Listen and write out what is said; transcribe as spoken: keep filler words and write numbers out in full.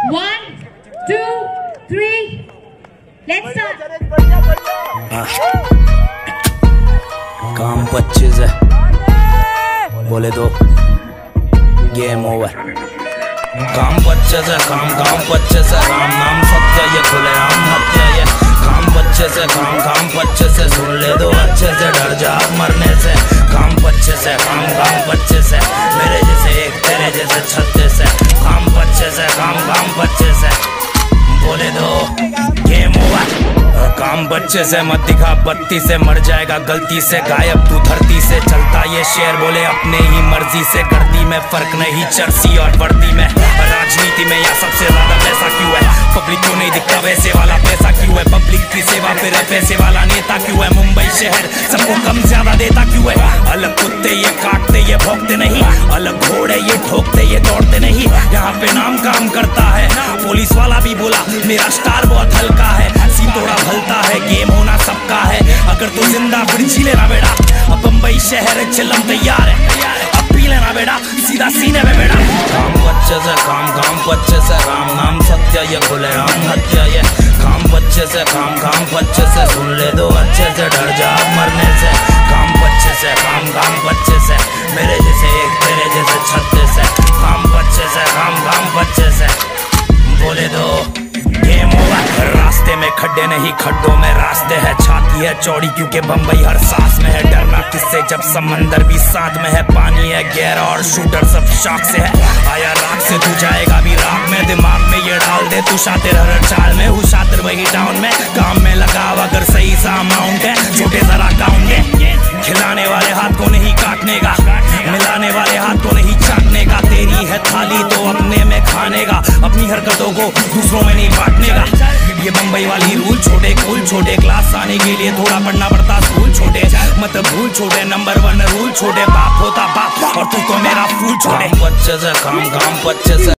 One, two, three. Let's start. काम पच्चीस है, बोले तो गेम ओवर। काम पच्चीस है, काम काम पच्चीस है, राम नाम सत्य ये खुले राम हत्या ये। काम पच्चीस है, काम काम पच्चीस है, सुन ले दो अच्छे से, डर जा मरने से। काम पच्चीस है, काम काम पच्चीस है, मेरे जैसे एक तेरे जैसे छत्तीस है। काम पच्चीस है, काम काम पच्चीस है, बोले दो गेम ओवर। काम बच्चे से मत दिखा, बत्ती से मर जाएगा गलती से, गायब तू धरती से। चलता ये शेर बोले अपने ही मर्जी से, गर्दी में फर्क नहीं चर्सी और वर्दी में। राजनीति में या सबसे ज्यादा पैसा क्यों है, पब्लिक क्यों नहीं दिखता वैसे वाला पैसा क्यों है। पब्लिक की सेवा फिर पैसे वाला नेता क्यों है, मुंबई शहर सबको कम ज्यादा देता क्यों है। अलग कुत्ते ये काटते ये भोंकते नहीं, अलग घोड़े ये ठोकते ये दौड़ते नहीं। यहाँ पे नाम काम करता है, पुलिस वाला भी बोला मेरा स्टार बहुत हल्का है। सीन थोड़ा भलता है, गेम होना सबका है, अगर तू जिंदा फिर जी लेना बेटा। अब बम्बई शहर चिल्लम तैयार है, अब पी लेना बेटा सीधा सीने में बेटा। काम बच्चे से, काम काम बच्चे से, राम नाम सत्य ये खुले राम हत्या ये। काम बच्चे से, काम काम बच्चे से, सुन ले दो अच्छे से, डर जा मरने से। काम बच्चे से, काम काम बच्चे से, मेरे जैसे एक तेरे जैसे छत्तीस है। काम बच्चे से, काम काम बच्चे से, बोले दो गेम ओवर। रास्ते में खड्डे नहीं खड्डों में रास्ते है, छाती है चौड़ी क्योंकि बम्बई हर सांस में है। डरना किससे जब समंदर भी साथ में है, पानी है गहरा और शूटर सब शौक से है। आया राख से तू जाएगा भी राख में, दिमाग में ये डाल दे तू शातिर हर चाल में। हूँ शातिर वही टाउन में, काम में लगाव अगर सही सा अमाउंट है, छोटे जरा काउंट है। खिलाने वाले हाथ को नहीं काटने का, मिलाने वाले हाथ को नहीं चाटने का। तेरी है थाली तो अपने में खाने का, अपनी हरकतों को दूसरों में नहीं बांटने का। ये बम्बई वाली रूल छोटे कूल छोटे, क्लास आने के लिए थोड़ा पढ़ना पड़ता स्कूल छोटे। मत भूल छोटे, नंबर वन रूल छोटे, बाप होता बाप और तू तो मेरा फूल छोटे। काम बच्चे से, काम काम बच्चे से।